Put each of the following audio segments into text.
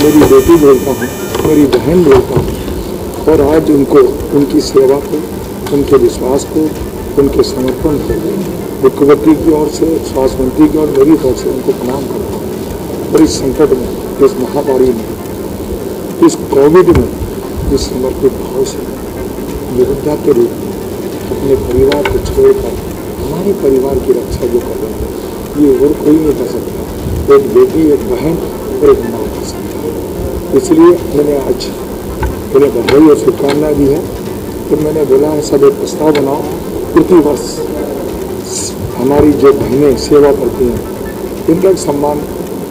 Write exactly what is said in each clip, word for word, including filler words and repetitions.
मेरी बेटी बोलता हूँ, मेरी बहन बोलता हूँ। और आज उनको, उनकी सेवा को, उनके विश्वास को, उनके समर्पण को मुख्यमंत्री की ओर से, स्वास्थ्य मंत्री की ओर, मेरी तरफ से उनको प्रणाम करता हूँ। और इस संकट में, इस महामारी में, इस कोविड में इस समर्पित भाव से योद्धा के रूप में अपने परिवार को छोड़कर हमारे परिवार की रक्षा जो कर रहे हैं, ये और कोई नहीं कर सकता। एक बेटी, एक बहन और एक माँ कर सकता है। इसलिए मैंने आज उन्हें बधाई और शुभकामनाएं दी है। तो मैंने बोला है सब एक प्रस्ताव बनाओ, प्रति वर्ष हमारी जो बहनें सेवा करती हैं इनका एक सम्मान,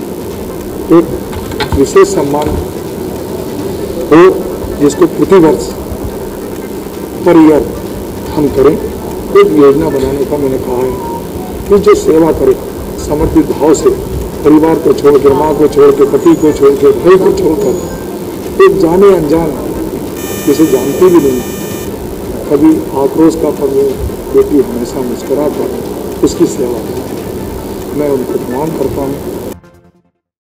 एक विशेष सम्मान हो, जिसको प्रति वर्ष पर ईयर हम करें। एक योजना बनाने का मैंने कहा है कि जो सेवा करे समर्पित भाव से, परिवार को छोड़ के, माँ को छोड़ के, पति को छोड़ के, भाई को छोड़कर, एक जाने अनजान जिसे जानते भी नहीं, कभी आक्रोश का पल बेटी हमेशा मुस्कुरा कर उसकी सेवा करती है। मैं उनको प्रणाम करता हूँ।